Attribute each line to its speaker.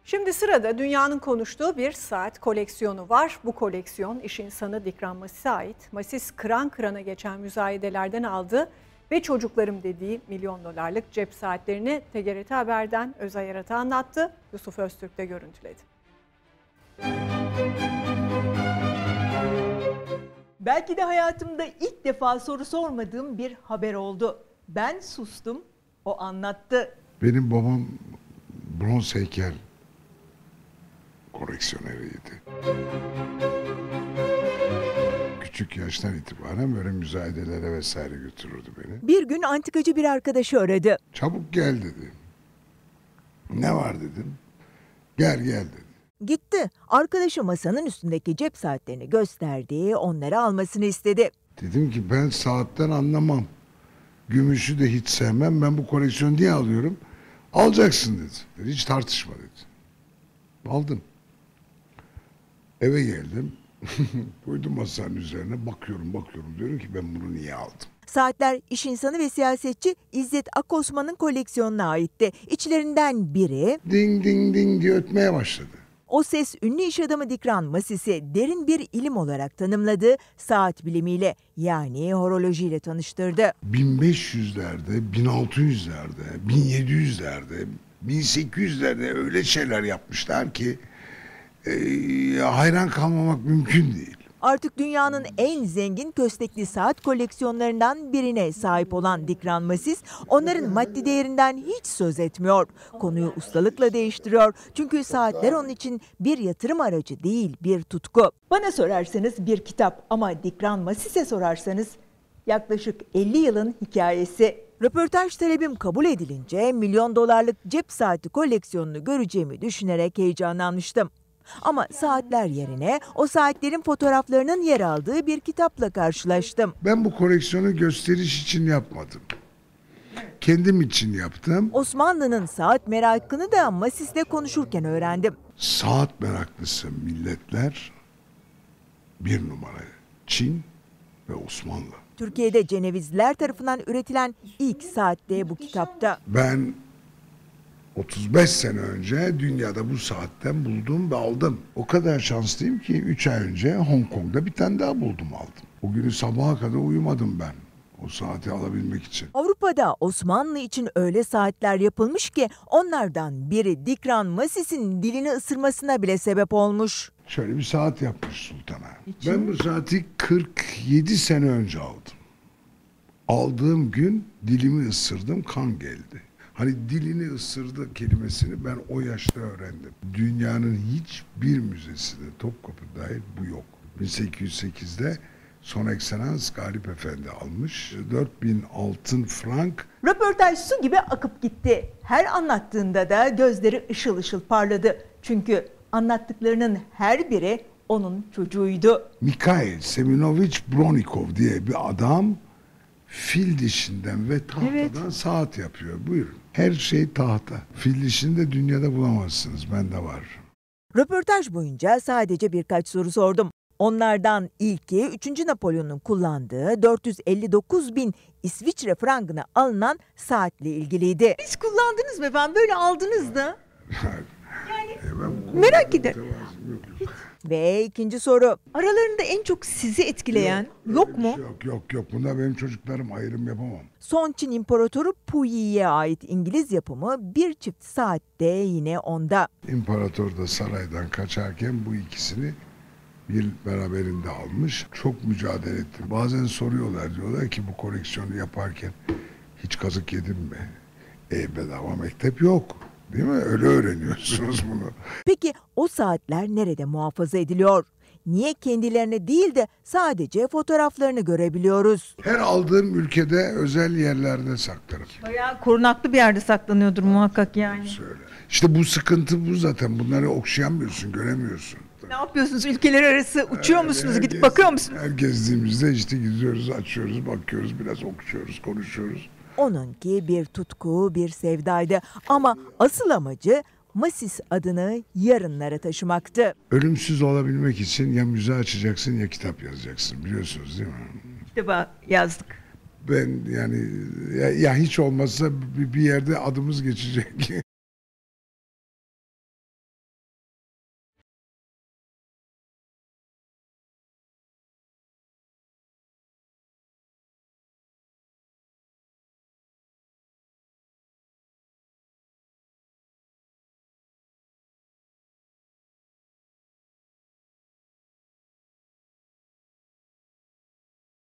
Speaker 1: Şimdi sırada dünyanın konuştuğu bir saat koleksiyonu var. Bu koleksiyon iş insanı Dikran Masis'e ait. Masis kıran kırana geçen müzayedelerden aldı ve çocuklarım dediği milyon dolarlık cep saatlerini TGRT Haber'den Özay Arat'a anlattı. Yusuf Öztürk de görüntüledi.
Speaker 2: Belki de hayatımda ilk defa soru sormadığım bir haber oldu. Ben sustum, o anlattı.
Speaker 3: Benim babam bronz heykel koleksiyoneriydi. Küçük yaştan itibaren böyle müzayedelere vesaire götürürdü beni.
Speaker 2: Bir gün antikacı bir arkadaşı aradı.
Speaker 3: Çabuk gel dedi. Ne var dedim. Gel dedi.
Speaker 2: Gitti. Arkadaşı masanın üstündeki cep saatlerini gösterdi, onları almasını istedi.
Speaker 3: Dedim ki ben saatten anlamam. Gümüşü de hiç sevmem. Ben bu koleksiyonu niye alıyorum? Alacaksın dedi. Hiç tartışma dedi. Aldım. Eve geldim. Koydum masanın üzerine. Bakıyorum. Diyorum ki ben bunu niye aldım?
Speaker 2: Saatler iş insanı ve siyasetçi İzzet Akosman'ın koleksiyonuna aitti. İçlerinden biri...
Speaker 3: Ding ding ding diye ötmeye başladı.
Speaker 2: O ses ünlü iş adamı Dikran Masis'i derin bir ilim olarak tanımladı, saat bilimiyle yani horolojiyle tanıştırdı.
Speaker 3: 1500'lerde, 1600'lerde, 1700'lerde, 1800'lerde öyle şeyler yapmışlar ki hayran kalmamak mümkün değil.
Speaker 2: Artık dünyanın en zengin köstekli saat koleksiyonlarından birine sahip olan Dikran Masis, onların maddi değerinden hiç söz etmiyor. Konuyu ustalıkla değiştiriyor. Çünkü saatler onun için bir yatırım aracı değil, bir tutku. Bana sorarsanız bir kitap ama Dikran Masis'e sorarsanız yaklaşık 50 yılın hikayesi. Röportaj talebim kabul edilince milyon dolarlık cep saati koleksiyonunu göreceğimi düşünerek heyecanlanmıştım. Ama saatler yerine o saatlerin fotoğraflarının yer aldığı bir kitapla karşılaştım.
Speaker 3: Ben bu koleksiyonu gösteriş için yapmadım. Kendim için yaptım.
Speaker 2: Osmanlı'nın saat merakını da Masis'le konuşurken öğrendim.
Speaker 3: Saat meraklısı milletler bir numara Çin ve Osmanlı.
Speaker 2: Türkiye'de Cenevizliler tarafından üretilen ilk saat de bu kitapta.
Speaker 3: Ben 35 sene önce dünyada bu saatten buldum ve aldım. O kadar şanslıyım ki 3 ay önce Hong Kong'da bir tane daha buldum aldım. O günü sabaha kadar uyumadım ben o saati alabilmek için.
Speaker 2: Avrupa'da Osmanlı için öyle saatler yapılmış ki onlardan biri Dikran Masis'in dilini ısırmasına bile sebep olmuş.
Speaker 3: Şöyle bir saat yapmış sultana. Ben bu saati 47 sene önce aldım. Aldığım gün dilimi ısırdım, kan geldi. Hani dilini ısırdı kelimesini ben o yaşta öğrendim. Dünyanın hiçbir müzesinde Topkapı dahil bu yok. 1808'de Son Ekselans Galip Efendi almış. 4000 altın frank.
Speaker 2: Röportaj su gibi akıp gitti. Her anlattığında da gözleri ışıl ışıl parladı. Çünkü anlattıklarının her biri onun çocuğuydu.
Speaker 3: Mikhail Semyonovich Bronikov diye bir adam fil dişinden ve tahtadan saat yapıyor. Buyurun. Her şey tahta. Fil dişini de dünyada bulamazsınız. Bende var.
Speaker 2: Röportaj boyunca sadece birkaç soru sordum. Onlardan ilki 3. Napolyon'un kullandığı 459 bin İsviçre frangına alınan saatle ilgiliydi. Hiç kullandınız mı efendim? Böyle aldınız da. Merak ederim. Ve ikinci soru. Aralarında en çok sizi etkileyen yok mu?
Speaker 3: Yok. Bunda benim çocuklarım ayrım yapamam.
Speaker 2: Son Çin İmparatoru Puyi'ye ait İngiliz yapımı bir çift saat de yine onda.
Speaker 3: İmparator da saraydan kaçarken bu ikisini bir beraberinde almış. Çok mücadele etti. Bazen soruyorlar, diyorlar ki bu koleksiyonu yaparken hiç kazık yedin mi? Bedava mektep yok. Değil mi? Öyle öğreniyorsunuz bunu.
Speaker 2: Peki o saatler nerede muhafaza ediliyor? Niye kendilerine değil de sadece fotoğraflarını görebiliyoruz?
Speaker 3: Her aldığım ülkede özel yerlerde saklarım.
Speaker 4: Bayağı korunaklı bir yerde saklanıyordur muhakkak yani.
Speaker 3: Söyle. İşte bu sıkıntı bu zaten. Bunları okşayamıyorsun, göremiyorsun.
Speaker 4: Ne yapıyorsunuz? Ülkeler arası uçuyor musunuz? Gidip bakıyor musunuz?
Speaker 3: Her gezdiğimizde işte gidiyoruz, açıyoruz, bakıyoruz, biraz okşuyoruz, konuşuyoruz.
Speaker 2: Onunki bir tutku, bir sevdaydı ama asıl amacı Masis adını yarınlara taşımaktı.
Speaker 3: Ölümsüz olabilmek için ya müze açacaksın ya kitap yazacaksın, biliyorsunuz değil mi?
Speaker 4: Kitaba yazdık.
Speaker 3: Ben yani ya hiç olmazsa bir yerde adımız geçecek.